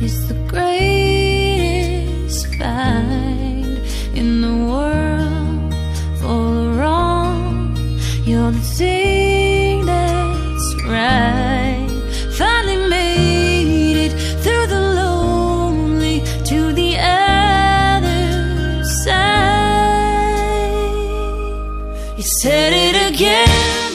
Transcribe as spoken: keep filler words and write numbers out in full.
is the greatest find in the world full of wrong. You're the thing that's right. Finally made it through the lonely to the other side. You said it again.